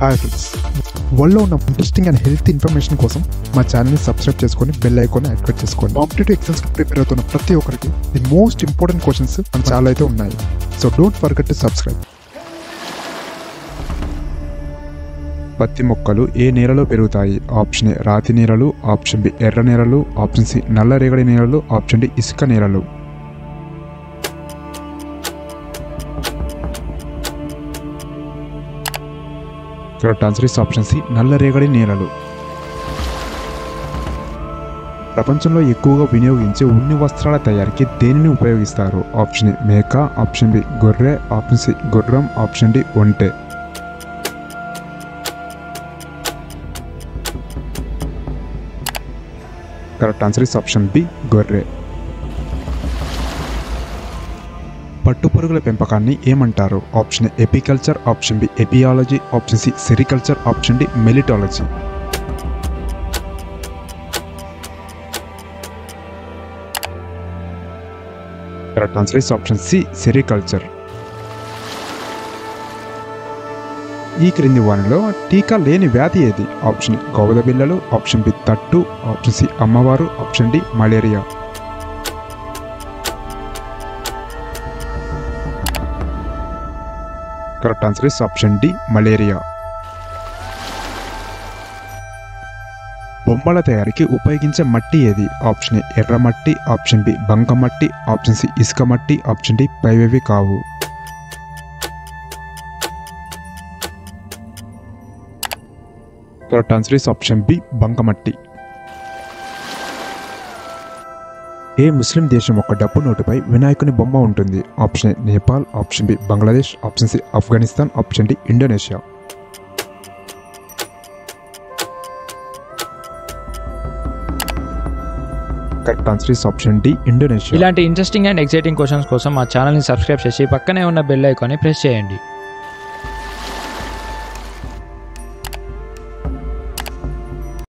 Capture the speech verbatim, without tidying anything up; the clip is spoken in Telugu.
హాయ్ ఫ్రెండ్స్, వరల్డ్లో ఉన్న ఇంట్రెస్టింగ్ అండ్ హెల్త్ ఇన్ఫర్మేషన్ కోసం మా ఛానల్ని సబ్స్క్రైబ్ చేసుకొని బెల్ ఐకాన్ని యాక్టివేట్ చేసుకోండి. కాంపిటేటివ్ ఎగ్జామ్స్కి ప్రిపేర్ అవుతున్న ప్రతి ఒక్కరికి ది మోస్ట్ ఇంపార్టెంట్ క్వశ్చన్స్ మన ఛానల్ అయితే ఉన్నాయి. So don't forget to subscribe. పత్తి మొక్కలు ఏ నేలలో పెరుగుతాయి? ఆప్షన్ ఏ రాతి నేలలు, ఆప్షన్ బి ఎర్ర నేలలు, ఆప్షన్ సి నల్లరేగడి నేలలు, ఆప్షన్ డి ఇసుక నేలలు. Correct answer is option C నల్లరేగడి నేలలు. ప్రపంచంలో ఎక్కువగా వినియోగించే ఉన్ని వస్త్రాల తయారీకి దేనిని ఉపయోగిస్తారు? ఆప్షన్ ఏ మేక, ఆప్షన్ బి గొర్రె, ఆప్షన్ సి గుర్రం, ఆప్షన్ డి ఒంటె. Correct answer is option B గొర్రె. పట్టుపురుగుల పెంపకాన్ని ఏమంటారు? Option A apiculture, option B apiology, option C sericulture, option D melittology. Correct answer is option C sericulture. ఈ క్రింది వానిలో టీకా లేని వ్యాధి ఏది? ఆప్షన్ ఏ గౌద బిళ్ళలు, ఆప్షన్ బి తట్టు, ఆప్షన్ సి అమ్మవారు, option D malaria. Correct answer is option D malaria. బొమ్మల తయారీకి ఉపయోగించే మట్టి ఏది? ఆప్షన్ ఏ ఎర్ర మట్టి, ఆప్షన్ బి బంకమట్టి, ఆప్షన్ సి ఇసుక మట్టి, ఆప్షన్ డి పైవేవి కావు. Correct answer is option B బంకమట్టి. ఏ ముస్లిం దేశం ఒక డబ్బు నోటుపై వినాయకుని బొమ్మ ఉంటుంది? Option A Nepal, option B Bangladesh, option C Afghanistan, option D Indonesia. Correct answer is option D Indonesia. ఇలాంటి ఇంట్రెస్టింగ్ అండ్ ఎక్సైటింగ్ క్వశ్చన్స్ కోసం మా ఛానల్ని సబ్స్క్రైబ్ చేసి పక్కనే ఉన్న బెల్ ఐకాన్ని ప్రెస్ చేయండి.